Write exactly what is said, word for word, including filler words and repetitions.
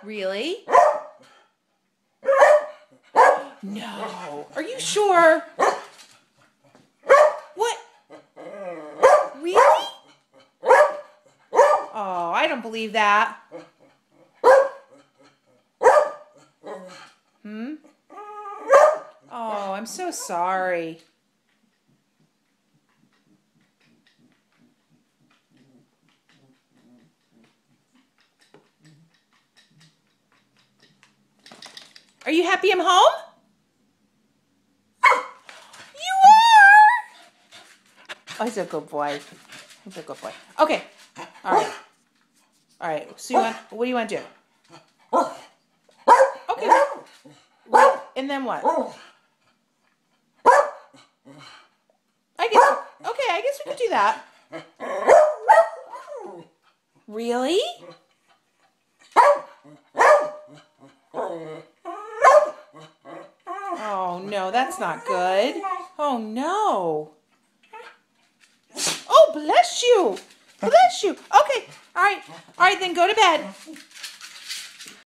Really? No. Are you sure? What? Really? Oh, I don't believe that. Hmm? Oh, I'm so sorry. Are you happy I'm home? You are! Oh, he's a good boy. He's a good boy. Okay. All right. All right. So you want, what do you want to do? Okay. Well, and then what? I guess, okay, I guess we could do that. Really? Oh, no, that's not good. Oh, no. Oh, bless you. Bless you. Okay. All right. All right, then go to bed.